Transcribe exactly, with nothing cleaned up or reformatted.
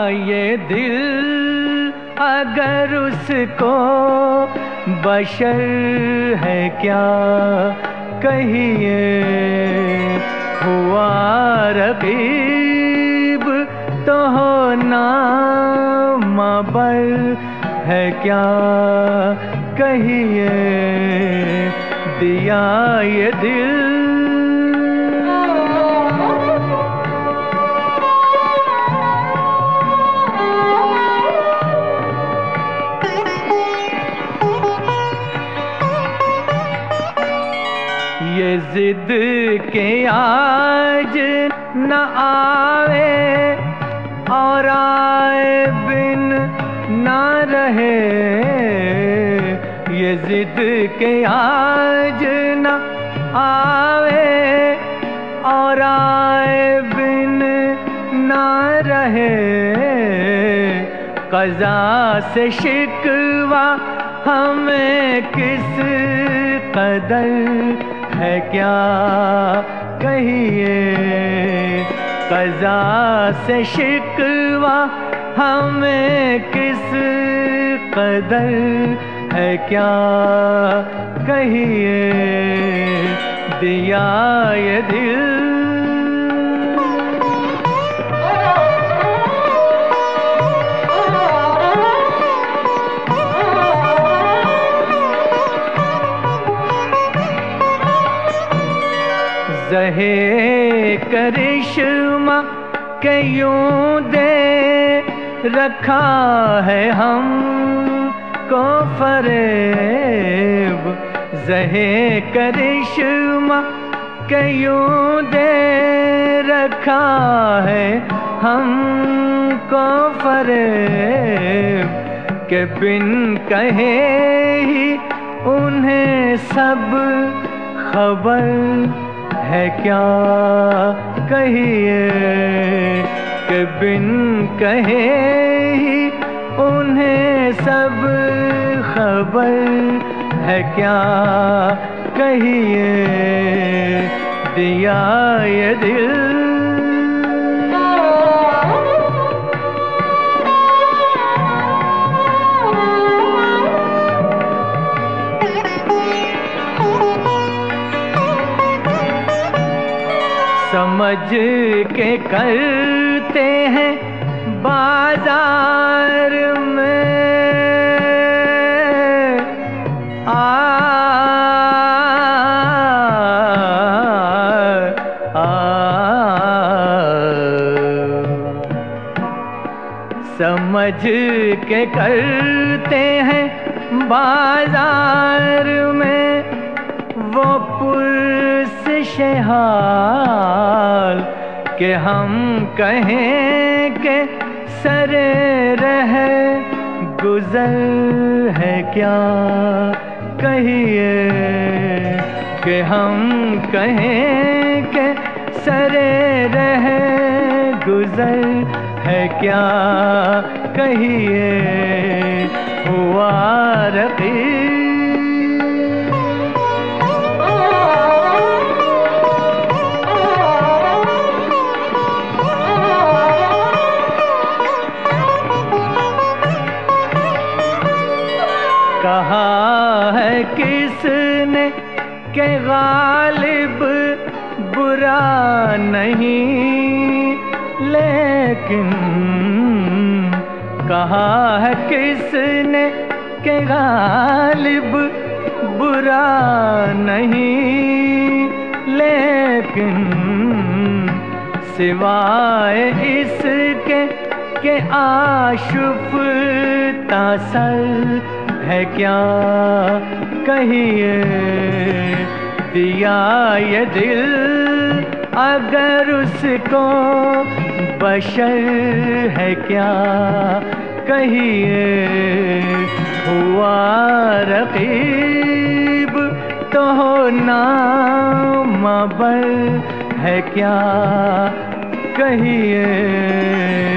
ये दिल अगर उसको बशर है क्या कहिए, हुआ रकीब तो होना माबर है क्या कहिए, दिया ये दिल ये जिद के आज न आवे और आए बिन न रहे, ये जिद के आज न आवे और आए बिन न रहे, क़ज़ा से शिकवा हमें किस कदर है क्या कहिए, क़ज़ा से शिकवा हमें किस कदर है क्या कहिए, दिया ये दिल ज़हे करिश्मा के यूं दे रखा है हमको फ़रेब, ज़हे करिश्मा के यूं दे रखा है हमको फ़रेब, के बिन कहे ही उन्हें सब खबर है क्या कहिए, कि बिन कहे ही उन्हें सब खबर है क्या कहिए, दिया ये दिल समझ के करते हैं बाजार में आ, आ, समझ के करते हैं बाजार में वो पुरसिश हाल, कि हम कहें के सरे रहे गुजर है क्या कहिए, कि हम कहें के सरे रहे गुजर है क्या कहिए, हुआ रकीब कहा है किसने के गालिब बुरा नहीं, लेकिन कहा है किसने के गालिब बुरा नहीं, लेकिन सिवाय इसके के आशुफ़ता सर है क्या कहिए, दिया ये दिल अगर उसको बशर है क्या कहिए, हुआ रकीब तो होना माबर है क्या कहिए।